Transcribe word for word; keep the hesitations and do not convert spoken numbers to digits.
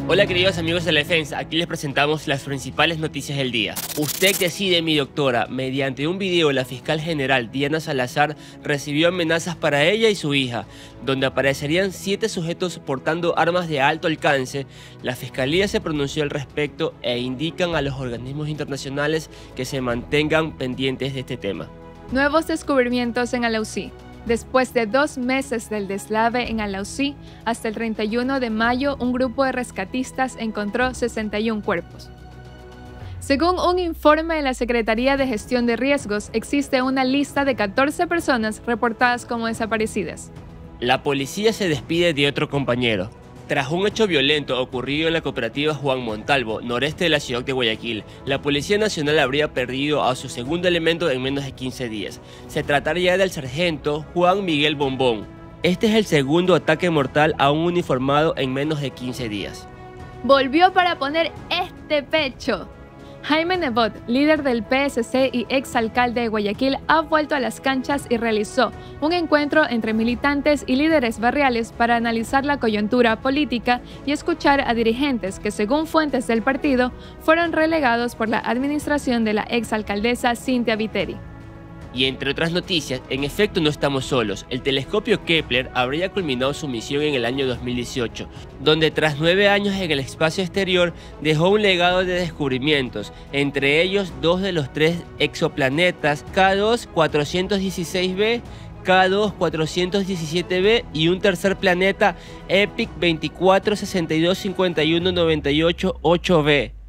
Hola queridos amigos de la defensa, aquí les presentamos las principales noticias del día. Usted decide, mi doctora. Mediante un video, la fiscal general Diana Salazar recibió amenazas para ella y su hija, donde aparecerían siete sujetos portando armas de alto alcance. La fiscalía se pronunció al respecto e indican a los organismos internacionales que se mantengan pendientes de este tema. Nuevos descubrimientos en Alausí. Después de dos meses del deslave en Alausí, hasta el treinta y uno de mayo, un grupo de rescatistas encontró sesenta y un cuerpos. Según un informe de la Secretaría de Gestión de Riesgos, existe una lista de catorce personas reportadas como desaparecidas. La policía se despide de otro compañero. Tras un hecho violento ocurrido en la cooperativa Juan Montalvo, noreste de la ciudad de Guayaquil, la Policía Nacional habría perdido a su segundo elemento en menos de quince días. Se trataría del sargento Juan Miguel Bombón. Este es el segundo ataque mortal a un uniformado en menos de quince días. Volvió para poner este pecho. Jaime Nebot, líder del P S C y exalcalde de Guayaquil, ha vuelto a las canchas y realizó un encuentro entre militantes y líderes barriales para analizar la coyuntura política y escuchar a dirigentes que, según fuentes del partido, fueron relegados por la administración de la exalcaldesa Cynthia Viteri. Y entre otras noticias, en efecto no estamos solos. El telescopio Kepler habría culminado su misión en el año dos mil dieciocho, donde tras nueve años en el espacio exterior dejó un legado de descubrimientos, entre ellos dos de los tres exoplanetas K dos cuatrocientos dieciséis b, K dos cuatrocientos diecisiete b y un tercer planeta EPIC veinticuatro sesenta y dos cincuenta y uno noventa y ocho ocho b.